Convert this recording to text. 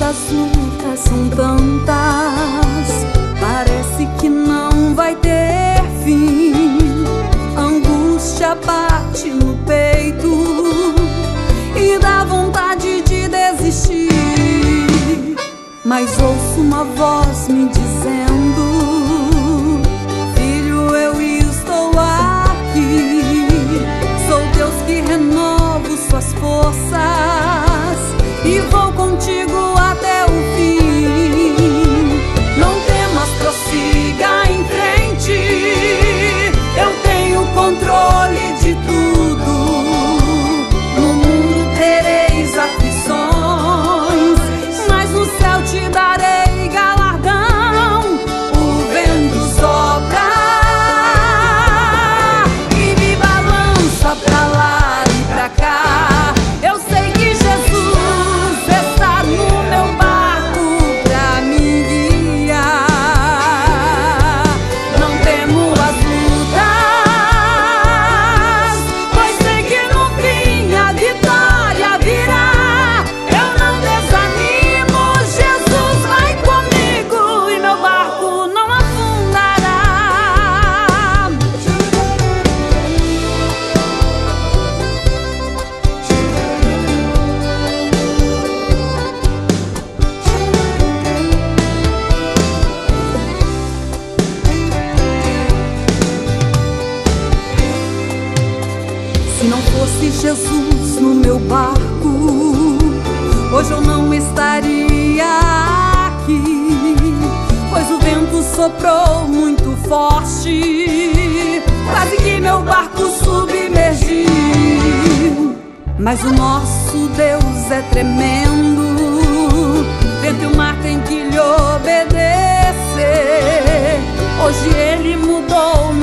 As lutas são tantas, parece que não vai ter fim. Angústia bate no peito e dá vontade de desistir. Mas ouço uma voz me dizendo: filho, eu estou aqui. Sou Deus que renovo suas forças e vou contigo até o fim. Não temas, prossiga em frente. Eu tenho controle de tudo. No mundo tereis aflições, mas no céu te darei galardão. O vento sopra e me balança pra lá e pra cá. Eu sei que Jesus está no meu barco pra me guiar. Não temo as lutas, pois sei que no fim a vitória virá. Eu não desanimo, Jesus vai comigo e meu barco não afundará. Se não fosse Jesus no meu barco, hoje eu não estaria aqui, pois o vento soprou muito forte, quase que meu barco submergiu. Mas o nosso Deus é tremendo, vento e o mar tem que lhe obedecer. Hoje Ele mudou